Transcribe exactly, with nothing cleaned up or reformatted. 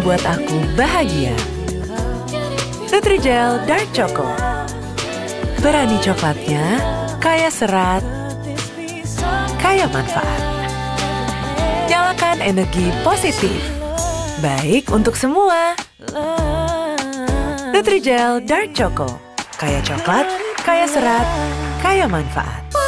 membuat aku bahagia. Nutrijel Dark Choco. Berani coklatnya, kaya serat, kaya manfaat. Nyalakan energi positif. Baik untuk semua. Nutrijel Dark Choco. Kaya coklat, kaya serat, kaya manfaat.